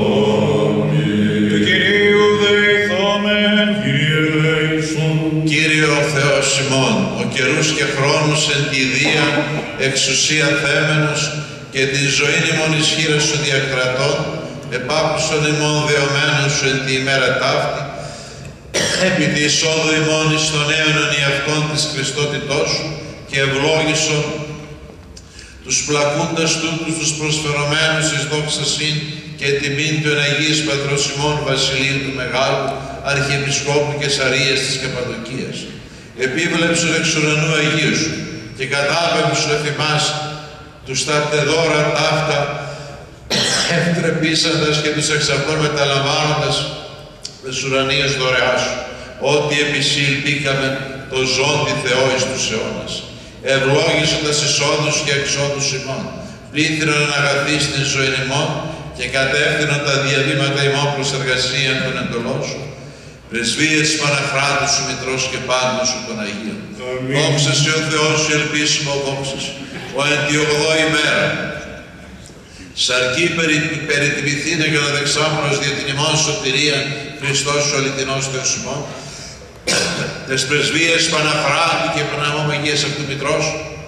Του Κυρίου δεηθόμεν, Κύριε δεήσον. Κύριε ο Θεός ημών, ο καιρούς και χρόνους εν τη Δία εξουσία θέμενος και τη ζωή ημών ισχύρας σου διακρατών, επάκουσον ημών δεωμένων σου εν τη ημέρα ταύτη, επί τη εισόδου ημών εις τον αίωνον εαυτόν της Χριστότητός σου και ευλόγησον τους πλακούντας τούτους τους προσφερωμένους εις δόξασιν και τιμήν του εν Αγίας Πατρός ημών Βασιλείου του Μεγάλου, Αρχιεπισκόπου και Σαρίας της Καπαδοκίας. Επίβλεψον εξ ουρανού Αγίου σου και κατάπεμψου εφημάς τους ταρτεδώρα ταύτα ευτρεπίσαντας και τους εξ αυτών μεταλαμβάνοντας της ουρανίας δωρεάς σου, ότι επισήλπηκαμε το ζώντι Θεό εις τους αιώνας. Ευλόγησον τας εισόδους και εξόδους ημών, πλήθυνον εν αγαθείς την ζωή ημών και κατεύθυνον τα διαβήματα ημών προς εργασίαν των εντολών σου. Πρεσβείες της Παναχράντου σου, Μητρός και πάντων σου των Αγίων. Δόξα σε ο Θεός σου, ελπίσιμο δόξα σου, ο εν τη ογδόη ημέρα. Σαρκή περι, περιτιμηθήνε και ο δεξάμενος δια την ημών σωτηρία, Χριστός ο αληθινός Θεός ημών. Τες πρεσβείες Παναχράντου και Παναμόμαγίας αυτού Μητρός,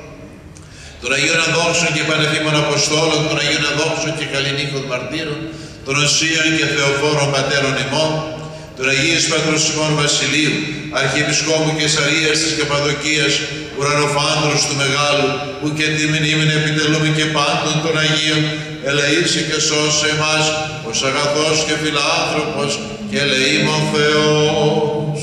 των Αγίων Αδόξων και Πανεφήμων Αποστόλων, των Αγίων Αδόξων και Καλλινίκων Μαρτύρων, των Οσίων και Θεοφόρων Πατέρων ημών, τον Αγίος Πατρός Σιμών Βασιλείου, Αρχιεπισκόπου Καισαρίας της Καπαδοκίας, ουρανοφάντρος του Μεγάλου, που και τη μνήμην επιτελούμε και πάντων των Αγίων, ελεήσει και σώσε εμάς, ως αγαθός και φιλάνθρωπος και ελεήμων Θεός.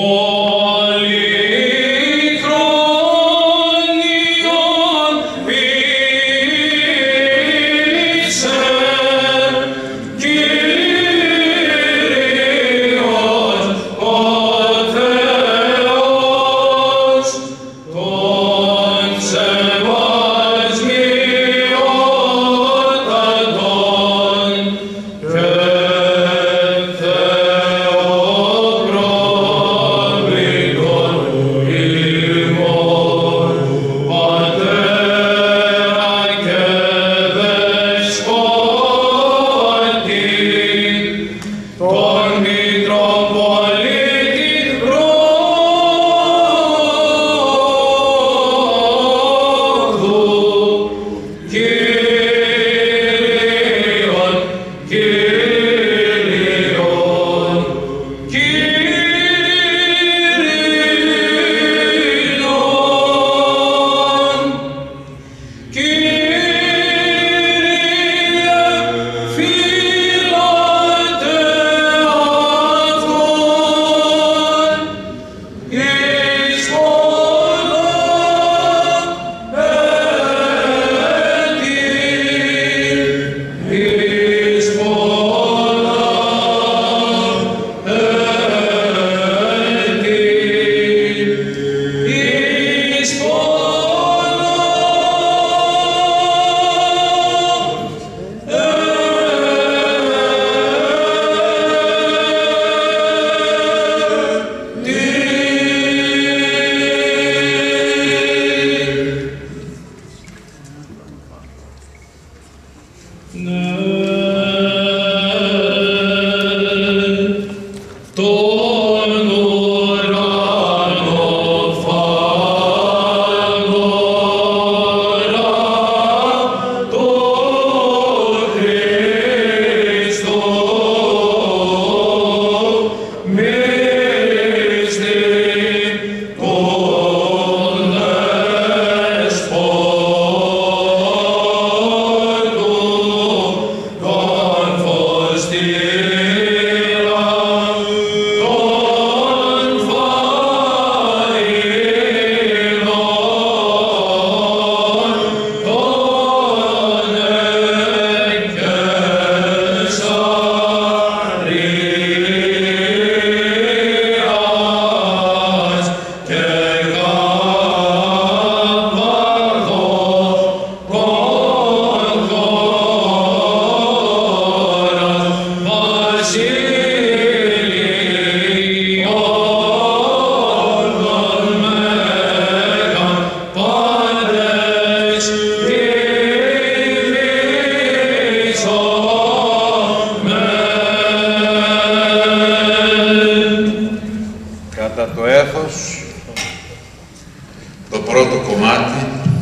Το πρώτο κομμάτι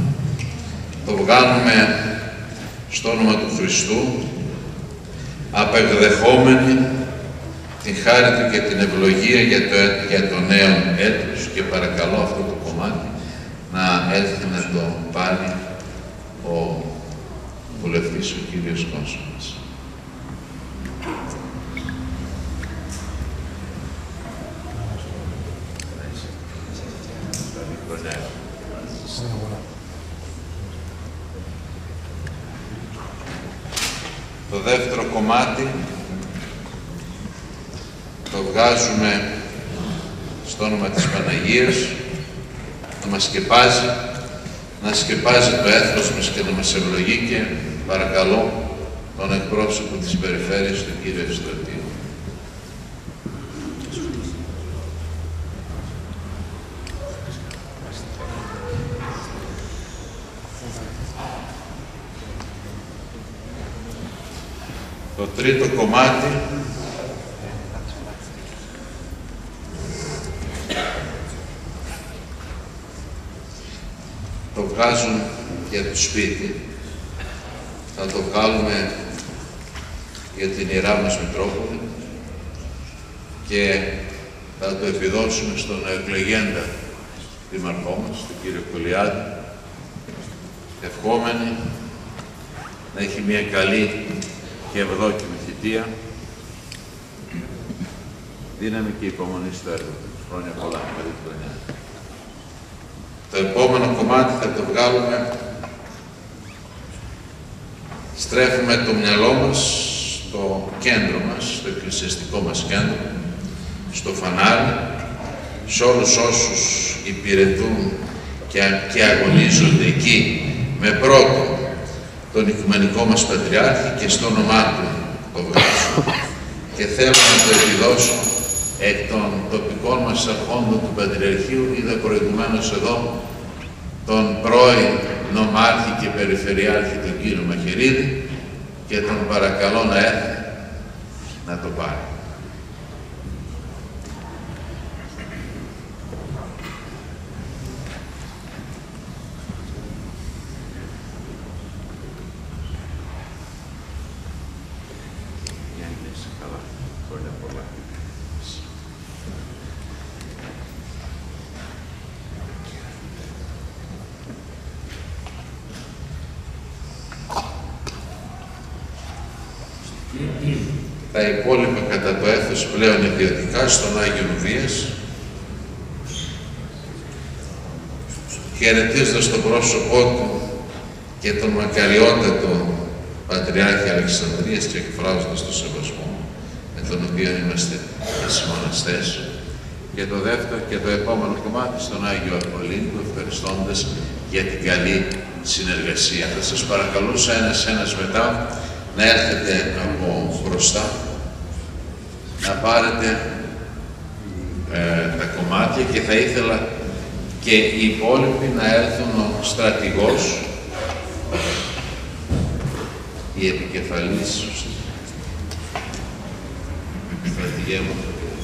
το βγάλουμε στο όνομα του Χριστού, απεκδεχόμενοι την χάρη Του και την ευλογία για το, για το νέο έτος, και παρακαλώ αυτό το κομμάτι να έρθει να το πάρει ο βουλευτής, ο κύριος Κόνσουλας. Το δεύτερο κομμάτι το βγάζουμε στο όνομα της Παναγίας, να μας σκεπάζει, να σκεπάζει το έθνος μας και να μας ευλογεί, και παρακαλώ τον εκπρόσωπο της περιφέρειας, τον κύριο Ευστρατή. Το τρίτο κομμάτι το βγάζουν για το σπίτι. Θα το βγάλουμε για την Ιερά μας Μητρόπολη και θα το επιδώσουμε στον εκλεγέντα δήμαρχό μας, τον κύριο Κολιάδη, ευχόμενοι να έχει μια καλή και ευδόκιμη θητεία, δύναμη και υπομονή στο έργο του. Χρόνια πολλά, καλή χρονιά. Το επόμενο κομμάτι θα το βγάλουμε, στρέφουμε το μυαλό μας στο κέντρο μας, στο εκκλησιαστικό μας κέντρο, στο φανάρι, σε όλους όσους υπηρετούν και, και αγωνίζονται εκεί, με πρώτο τον Οικουμενικό μας Πατριάρχη και στο όνομά του το βγάζω και θέλω να το επιδώσω εκ των τοπικών μας αρχόντων του Πατριαρχείου. Είδα προηγουμένως εδώ τον πρώην νομάρχη και περιφερειάρχη τον κύριο Μαχαιρίδη και τον παρακαλώ να έρθει να το πάρει. Τα υπόλοιπα κατά το έθος πλέον ιδιωτικά στον Άγιο Βίας, χαιρετίζοντας το πρόσωπό του και τον μακαριότατο Πατριάρχη Αλεξανδρίας και εκφράζοντας το σεβασμό με τον οποίο είμαστε και συμμοναστές. Και το δεύτερο και το επόμενο κομμάτι στον Άγιο Απολύντου, ευχαριστώντας για την καλή συνεργασία. Θα σας παρακαλούσα ένας-ένας μετά να έρθετε από μπροστά, να πάρετε ε, τα κομμάτια και θα ήθελα και οι υπόλοιποι να έρθουν ο στρατηγός, η επικεφαλής, στρατηγέ μου,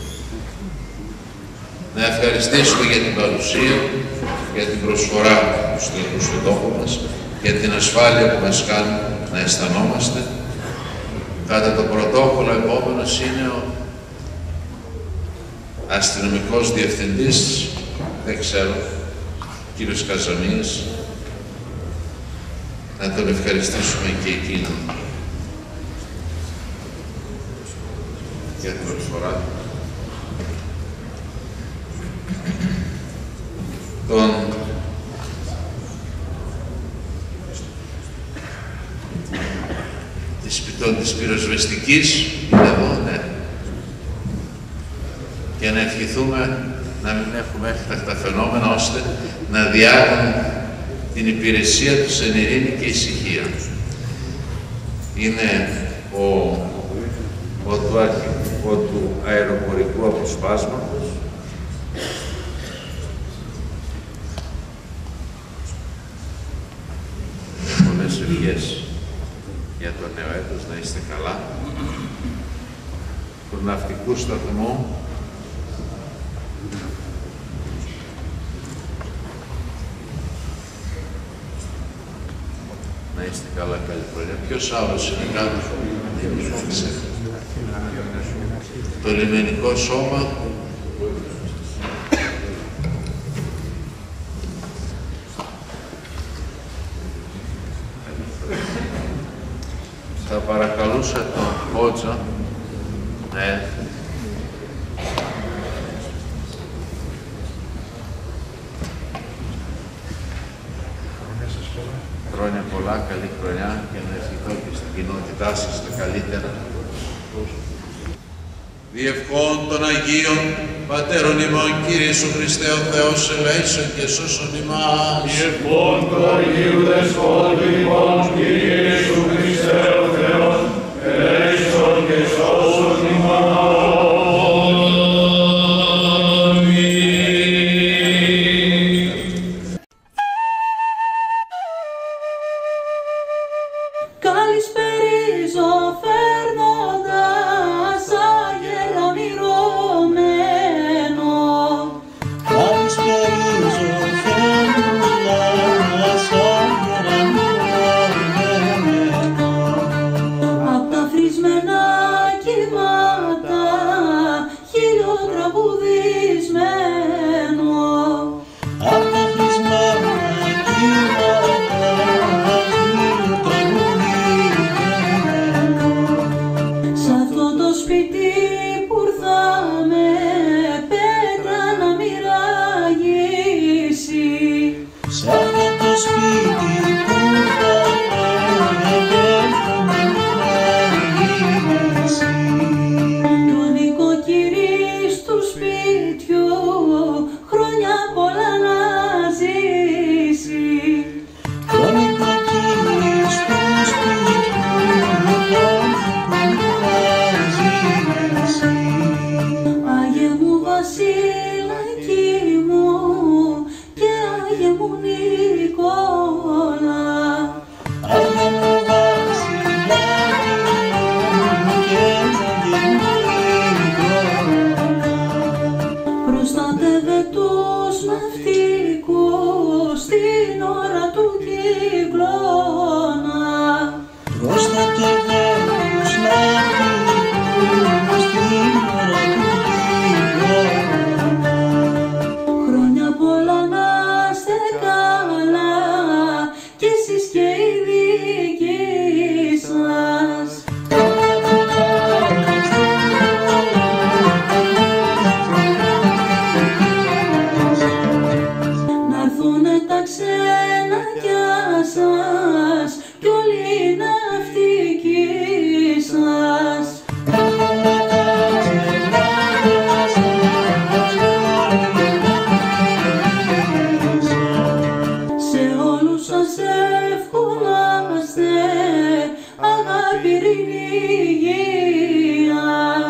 να ευχαριστήσουμε για την παρουσία, για την προσφορά του στον τόπο μας, για την ασφάλεια που μας κάνει να αισθανόμαστε. Κατά το πρωτόκολλο επόμενος είναι ο αστυνομικός διευθυντής, δεν ξέρω, κύριος Καζαμίας, να τον ευχαριστήσουμε και εκείνον για την προσφορά του. Τον των της πυροσβεστικής, είναι εδώ, ναι. Και να ευχηθούμε να μην έχουμε έκτακτα φαινόμενα, ώστε να διάγουν την υπηρεσία τους εν ειρήνη και ησυχία. Είναι ο, ο, του, αρχικού, του αεροπορικού αποσπάσματος, πολλές ευχές για το νέο έτος, να είστε καλά. Του ναυτικού σταθμού, να είστε καλά, καλή χρονιά. Ποιος άλλος είναι κάτω? Το λιμενικό σώμα, θα παρακαλούσα τον Χότζα να έρθει. Χρόνια πολλά, καλή χρονιά και να ευχηθώ και στην κοινότητά σας τα καλύτερα. Διευχών των Αγίων Πατέρων ημών, Κύριε Ιησού Χριστέ ο Θεός, ελέησον και σώσον ημάς. Διευχών του Αγίου Δεσπότου ημών, Κύριε Ιησού Χριστέ ο Θεός, ελέησον και σώσον ημάς. Καλησπερίζω φέρνοντας αγέρα μυρωμένο. Καλησπερίζω φέρνοντας αγέρα μυρωμένο. του κυκλώνα. Προστατευμένους ναυτικούς στην ώρα του κυκλώνα. Χρόνια πολλά να είστε καλά κι εσείς και οι δικοί σας. Να'ρθουνε τα ξενάκια σας κι όλοι οι ναυτικοί σας. Σε όλους σας ευχόμαστε αγάπη, ειρήνη, υγεία.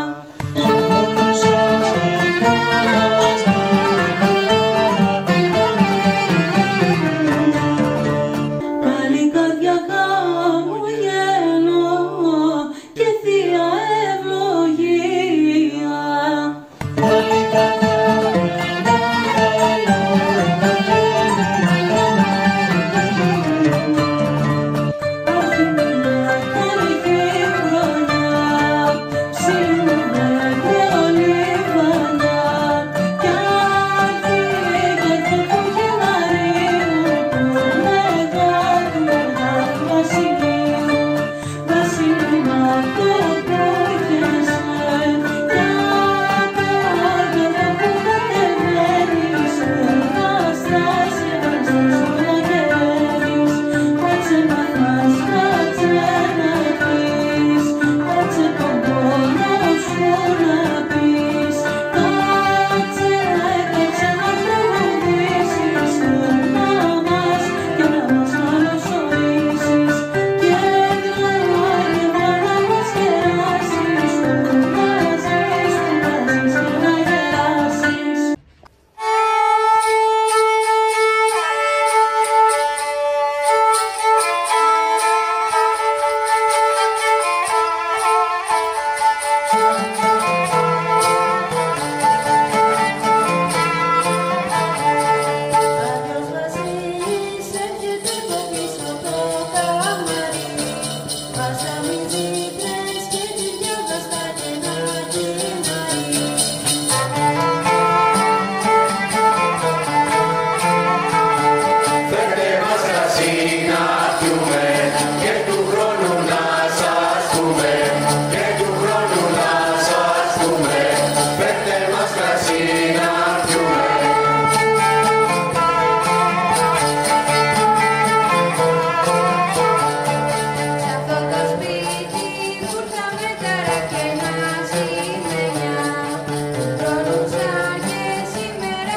Καλή καρδιά, χαμογέλο και θεία ευλογία.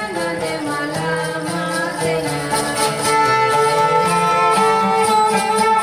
Thank you.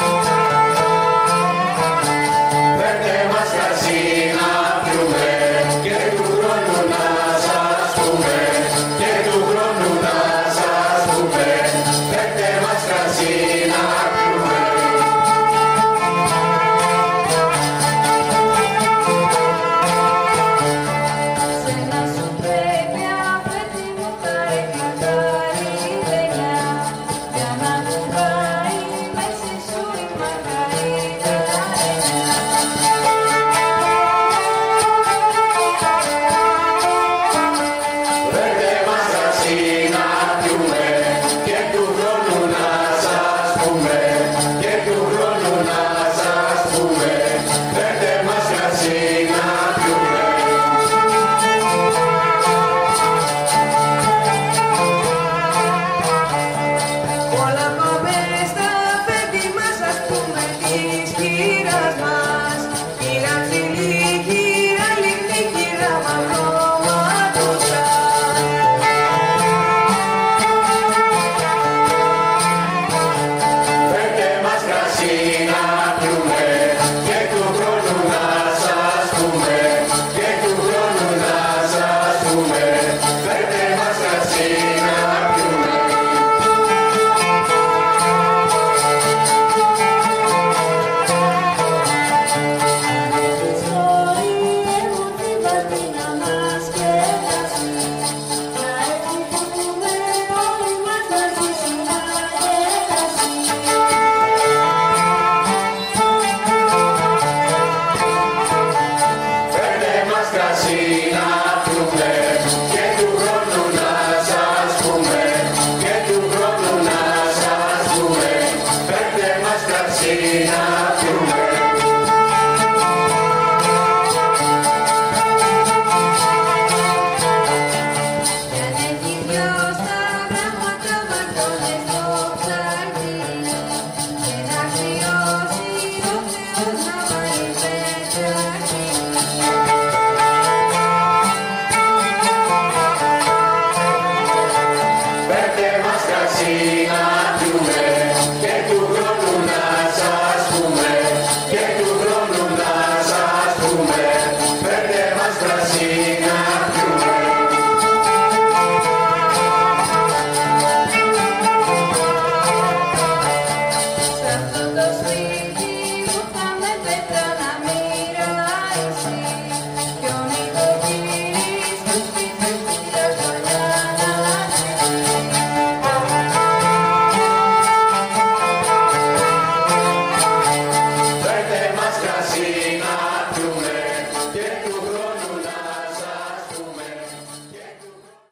Βασιλιά